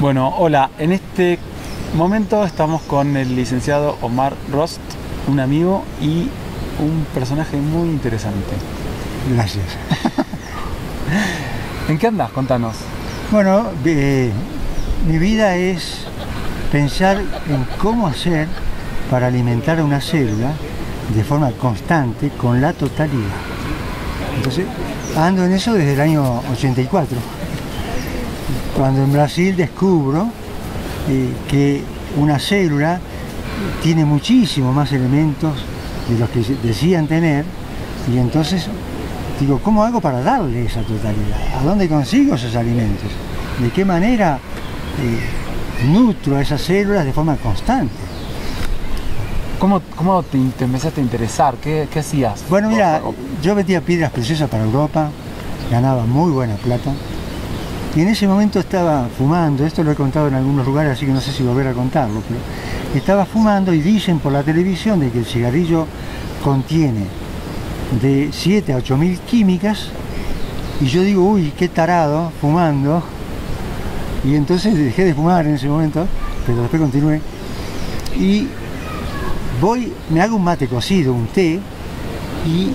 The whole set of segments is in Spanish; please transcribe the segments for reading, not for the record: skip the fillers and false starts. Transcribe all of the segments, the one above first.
Bueno, hola, en este momento estamos con el licenciado Omar Rost, un amigo y un personaje muy interesante. Gracias. ¿En qué andas? Contanos. Bueno, mi vida es pensar en cómo hacer para alimentar a una célula de forma constante con la totalidad. Entonces, ando en eso desde el año 84, cuando en Brasil descubro que una célula tiene muchísimos más elementos de los que decían tener, y entonces digo, ¿cómo hago para darle esa totalidad? ¿A dónde consigo esos alimentos? ¿De qué manera nutro a esas células de forma constante? ¿Cómo te empezaste a interesar? ¿Qué hacías? Bueno, mira, yo vendía piedras preciosas para Europa, ganaba muy buena plata, y en ese momento estaba fumando, esto lo he contado en algunos lugares, así que no sé si volver a contarlo, pero estaba fumando y dicen por la televisión de que el cigarrillo contiene de 7 a 8.000 químicas, y yo digo, uy, qué tarado, fumando, y entonces dejé de fumar en ese momento, pero después continué, y me hago un mate cocido, un té, y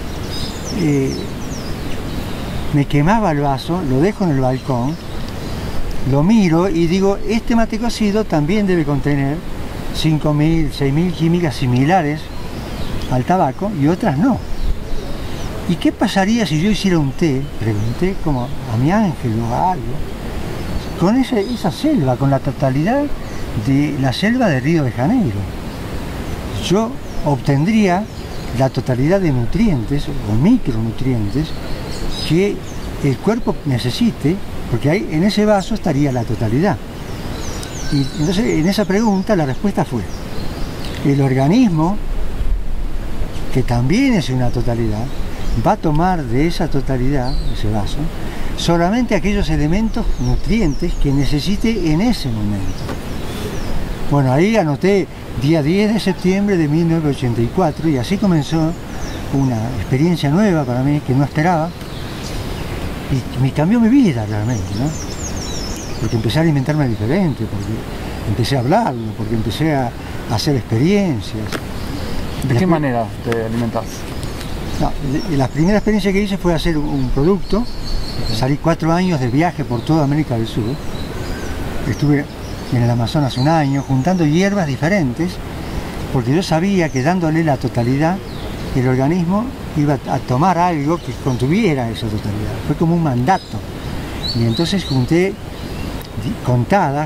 me quemaba el vaso, lo dejo en el balcón, lo miro y digo, este mate cocido también debe contener 5.000, 6.000 químicas similares al tabaco y otras no. ¿Y qué pasaría si yo hiciera un té? Pregunté como a mi ángel o a algo, con esa selva, con la totalidad de la selva de Río de Janeiro. Yo obtendría la totalidad de nutrientes o micronutrientes que el cuerpo necesite, porque ahí en ese vaso estaría la totalidad. Y entonces en esa pregunta la respuesta fue, el organismo, que también es una totalidad, va a tomar de esa totalidad, ese vaso, solamente aquellos elementos nutrientes que necesite en ese momento. Bueno, ahí anoté día 10 de septiembre de 1984 y así comenzó una experiencia nueva para mí que no esperaba y me cambió mi vida realmente, ¿no? Porque empecé a alimentarme diferente, porque empecé a hablarlo, porque empecé a hacer experiencias. ¿De qué manera te alimentas? No, la primera experiencia que hice fue hacer un producto. Salí 4 años de viaje por toda América del Sur. Estuve en el Amazonas un año juntando hierbas diferentes, porque yo sabía que dándole la totalidad, el organismo iba a tomar algo que contuviera esa totalidad. Fue como un mandato. Y entonces junté, contadas,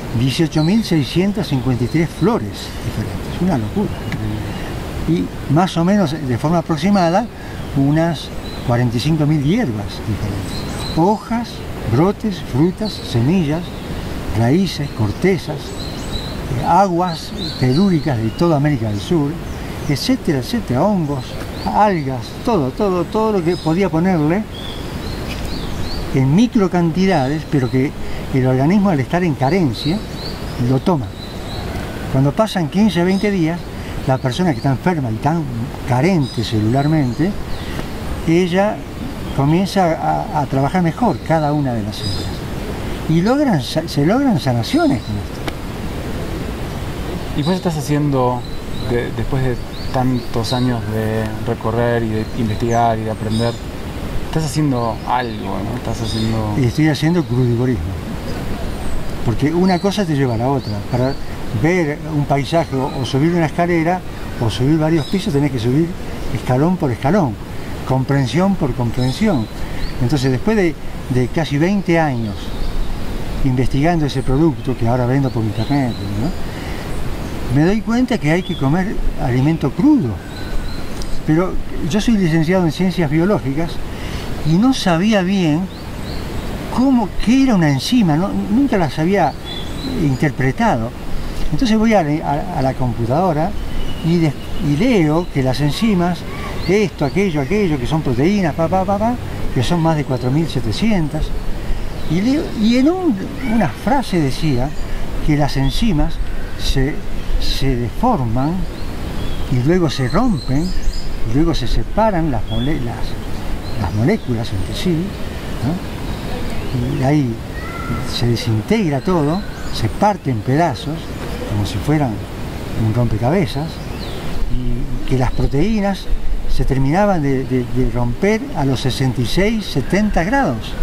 18.653 flores diferentes. Una locura. Y más o menos, de forma aproximada, unas 45.000 hierbas diferentes. Hojas, brotes, frutas, semillas, raíces, cortezas, aguas telúricas de toda América del Sur, etcétera, etcétera, hongos, algas, todo lo que podía ponerle en micro cantidades, pero que el organismo, al estar en carencia, lo toma. Cuando pasan 15 o 20 días, la persona que está enferma y tan carente celularmente, ella comienza a trabajar mejor cada una de las células. Y se logran sanaciones con esto. ¿Y vos estás haciendo, después de tantos años de recorrer y de investigar y de aprender, estás haciendo algo, ¿no? Estás haciendo... Estoy haciendo crudivorismo. Porque una cosa te lleva a la otra. Para ver un paisaje o subir una escalera o subir varios pisos tenés que subir escalón por escalón, comprensión por comprensión. Entonces después de casi 20 años investigando ese producto que ahora vendo por internet, ¿no? Me doy cuenta que hay que comer alimento crudo. Pero yo soy licenciado en ciencias biológicas y no sabía bien qué era una enzima, ¿no? Nunca las había interpretado. Entonces voy a la computadora y leo que las enzimas, esto, aquello, que son proteínas, que son más de 4.700. Y en una frase decía que las enzimas se deforman y luego se rompen, y luego se separan las moléculas entre sí, ¿no? Y hay se desintegra todo, se parte en pedazos, como si fueran un rompecabezas, y que las proteínas se terminaban de romper a los 66, 70 grados.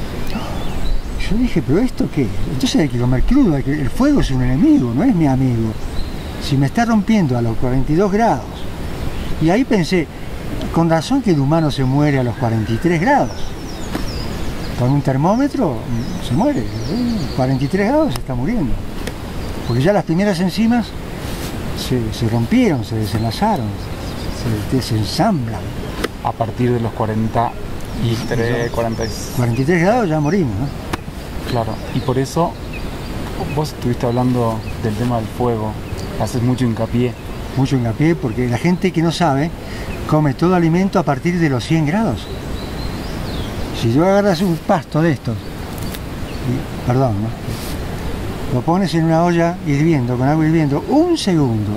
Yo dije, ¿pero esto qué? Entonces hay que comer crudo, el fuego es un enemigo, no es mi amigo. Si me está rompiendo a los 42 grados. Y ahí pensé, con razón que el humano se muere a los 43 grados. Con un termómetro se muere, 43 grados se está muriendo. Porque ya las primeras enzimas se rompieron, se desenlazaron, se desensamblan. A partir de los 43, 43 grados ya morimos, ¿no? Claro, y por eso vos estuviste hablando del tema del fuego, haces mucho hincapié. Mucho hincapié porque la gente que no sabe come todo alimento a partir de los 100 grados. Si yo agarras un pasto de estos, perdón, ¿no? Lo pones en una olla hirviendo, con agua hirviendo, un segundo,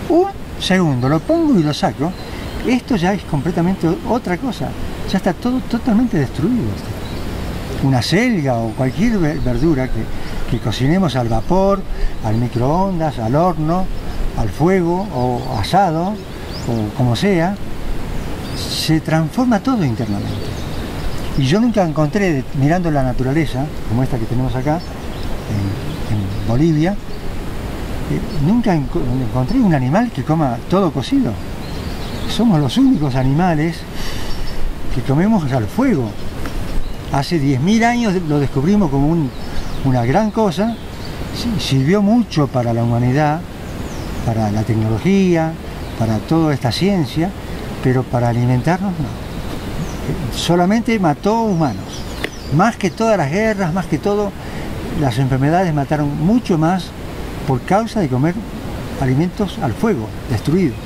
lo pongo y lo saco, esto ya es completamente otra cosa, ya está todo totalmente destruido. Una selga o cualquier verdura que cocinemos al vapor, al microondas, al horno, al fuego o asado, o como sea, se transforma todo internamente. Y yo nunca encontré, mirando la naturaleza, como esta que tenemos acá, en Bolivia, nunca encontré un animal que coma todo cocido. Somos los únicos animales que comemos al fuego. Hace 10.000 años lo descubrimos como una gran cosa, sirvió mucho para la humanidad, para la tecnología, para toda esta ciencia, pero para alimentarnos no. Solamente mató humanos. Más que todas las guerras, más que todo, las enfermedades mataron mucho más por causa de comer alimentos al fuego, destruidos.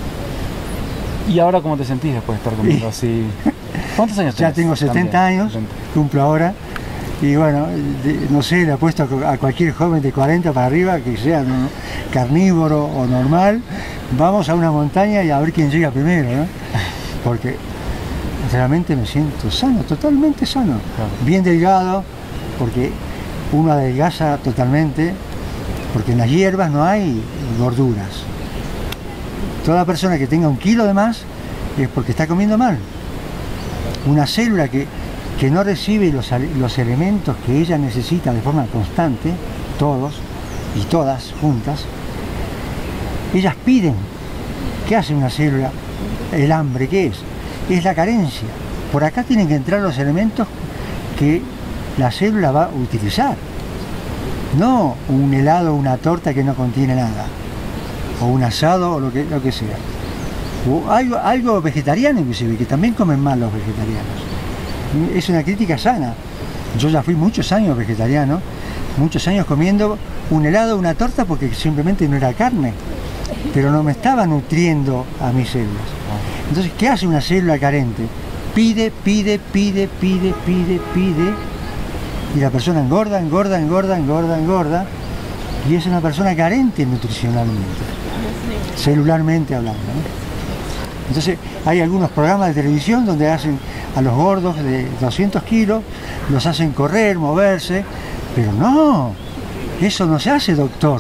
¿Y ahora cómo te sentís después de estar comiendo así? ¿Cuántos años tenés? Ya tengo 70 años, cumplo ahora, y bueno, no sé, le apuesto a cualquier joven de 40 para arriba, que sea carnívoro o normal, vamos a una montaña y a ver quién llega primero, ¿no? Porque realmente me siento sano, totalmente sano, claro. Bien delgado, porque uno adelgaza totalmente, porque en las hierbas no hay gorduras. Toda persona que tenga 1 kilo de más es porque está comiendo mal. Una célula que no recibe los elementos que ella necesita de forma constante, todos y todas juntas, ellas piden. ¿Qué hace una célula? El hambre, ¿qué es? Es la carencia. Por acá tienen que entrar los elementos que la célula va a utilizar. No un helado o una torta que no contiene nada. O un asado o lo que sea. O algo vegetariano inclusive, que también comen mal los vegetarianos. Es una crítica sana. Yo ya fui muchos años vegetariano, muchos años comiendo un helado o una torta porque simplemente no era carne, pero no me estaba nutriendo a mis células. Entonces, ¿qué hace una célula carente? Pide, y la persona engorda, y es una persona carente nutricionalmente, celularmente hablando, ¿no? Entonces, hay algunos programas de televisión donde hacen a los gordos de 200 kilos, los hacen correr, moverse, pero no, eso no se hace, doctor.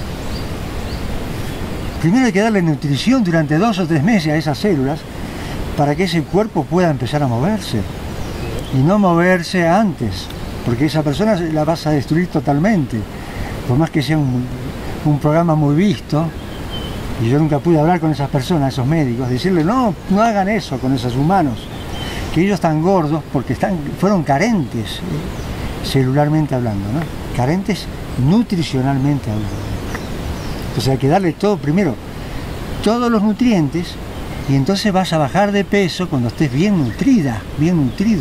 Primero hay que darle nutrición durante 2 o 3 meses a esas células para que ese cuerpo pueda empezar a moverse y no moverse antes, porque esa persona la vas a destruir totalmente, por más que sea un programa muy visto. Y yo nunca pude hablar con esas personas, esos médicos, decirles no hagan eso con esos humanos, que ellos están gordos porque fueron carentes celularmente hablando, ¿no? Carentes nutricionalmente hablando. Entonces hay que darle todo primero, todos los nutrientes, y entonces vas a bajar de peso cuando estés bien nutrida, bien nutrido.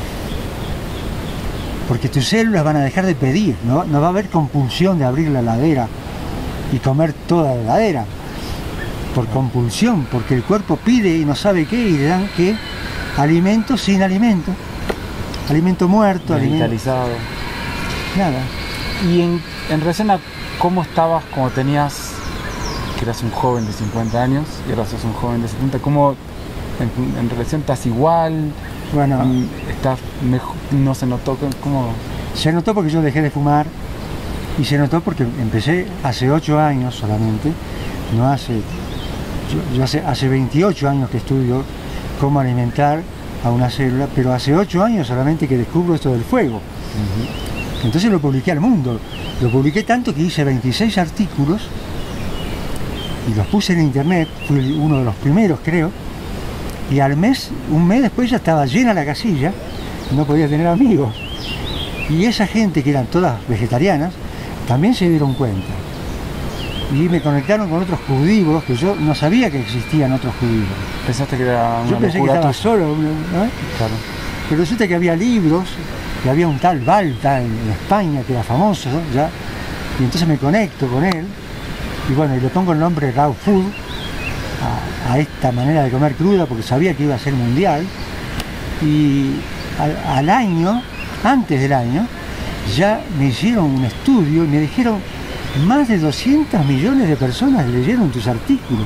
Porque tus células van a dejar de pedir, no va a haber compulsión de abrir la heladera y comer toda la heladera. Por compulsión, porque el cuerpo pide y no sabe qué, y le dan qué, alimento sin alimento, alimento muerto, medicalizado. Nada. Y en relación a cómo estabas cuando tenías, que eras un joven de 50 años y ahora sos un joven de 70, ¿cómo en relación estás igual? Bueno, estás mejor, no se notó, ¿cómo? Se notó porque yo dejé de fumar y se notó porque empecé hace 8 años solamente, no hace, yo hace 28 años que estudio cómo alimentar a una célula, pero hace 8 años solamente que descubro esto del fuego. Entonces lo publiqué al mundo, lo publiqué tanto que hice 26 artículos y los puse en internet, fui uno de los primeros creo, y al mes, un mes después ya estaba llena la casilla, no podía tener amigos. Y esa gente que eran todas vegetarianas, también se dieron cuenta. Y me conectaron con otros judíos, que yo no sabía que existían otros judíos. ¿Pensaste que era una Yo pensé que locura estaba tuya? solo, ¿no? Claro. Pero resulta que había libros, que había un tal Balta en España, que era famoso, ¿no? ¿Ya? Y entonces me conecto con él, y bueno, y le pongo el nombre Raw Food a esta manera de comer cruda, porque sabía que iba a ser mundial, y al año, antes del año, ya me hicieron un estudio y me dijeron, más de 200 millones de personas leyeron tus artículos.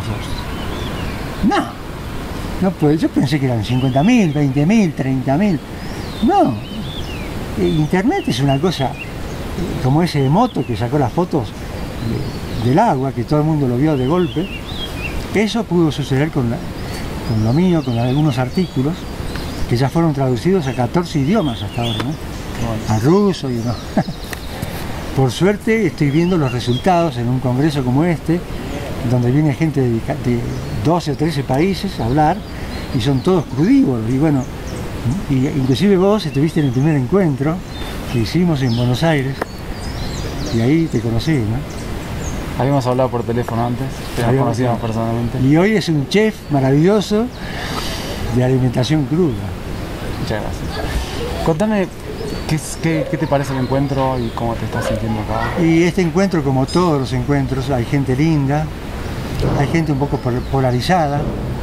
No, pues yo pensé que eran 50.000, 20.000, 30.000. No, Internet es una cosa como ese moto que sacó las fotos del agua, que todo el mundo lo vio de golpe. Eso pudo suceder con lo mío, con algunos artículos que ya fueron traducidos a 14 idiomas hasta ahora, ¿no? A ruso y no. Por suerte estoy viendo los resultados en un congreso como este, donde viene gente de 12 o 13 países a hablar y son todos crudívoros. Y bueno, inclusive vos estuviste en el primer encuentro que hicimos en Buenos Aires y ahí te conocí, ¿no? Habíamos hablado por teléfono antes, pero nos conocíamos personalmente. Y hoy es un chef maravilloso de alimentación cruda. Muchas gracias. Contame, ¿qué te parece el encuentro y cómo te estás sintiendo acá? Y este encuentro, como todos los encuentros, hay gente linda, hay gente un poco polarizada.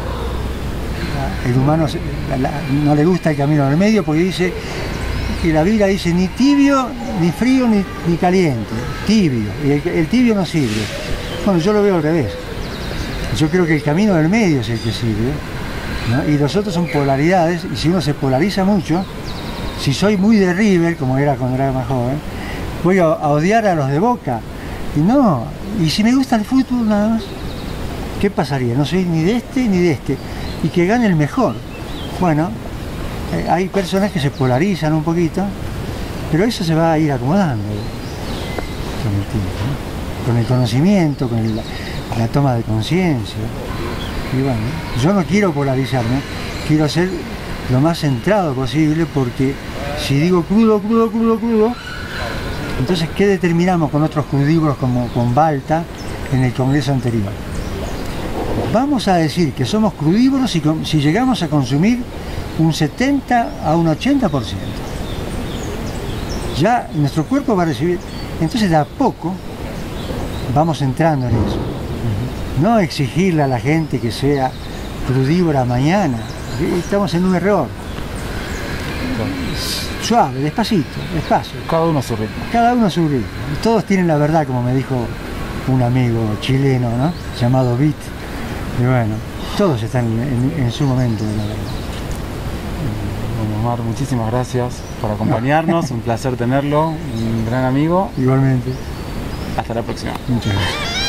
El humano no le gusta el camino del medio porque dice que la Biblia dice ni tibio, ni frío, ni caliente, tibio. Y el tibio no sirve. Bueno, yo lo veo al revés. Yo creo que el camino del medio es el que sirve, ¿no? Y los otros son polaridades, y si uno se polariza mucho, si soy muy de River, como era cuando era más joven, voy a odiar a los de Boca. Y no, y si me gusta el fútbol nada más, ¿qué pasaría? No soy ni de este ni de este. Y que gane el mejor. Bueno, hay personas que se polarizan un poquito, pero eso se va a ir acomodando con el tiempo, ¿no? Con el conocimiento, con la toma de conciencia. Y bueno, yo no quiero polarizarme, quiero ser lo más centrado posible, porque si digo crudo, entonces ¿qué determinamos con otros crudívoros como con Balta en el congreso anterior? Vamos a decir que somos crudívoros si llegamos a consumir un 70 a un 80%. Ya nuestro cuerpo va a recibir, entonces de a poco vamos entrando en eso. No exigirle a la gente que sea crudívora mañana, estamos en un error. Suave, despacito, despacio. Cada uno a su ritmo. Cada uno a su ritmo. Todos tienen la verdad, como me dijo un amigo chileno, ¿no? Llamado Bit. Y bueno, todos están en su momento de la verdad. Bueno, Omar, muchísimas gracias por acompañarnos, un placer tenerlo, un gran amigo. Igualmente. Hasta la próxima. Muchas gracias.